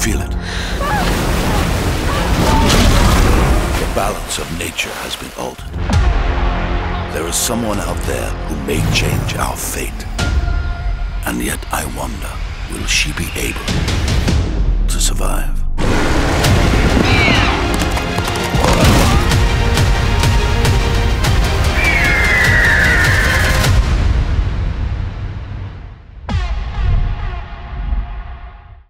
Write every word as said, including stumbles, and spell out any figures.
feel it? The balance of nature has been altered. There is someone out there who may change our fate. And yet I wonder, will she be able?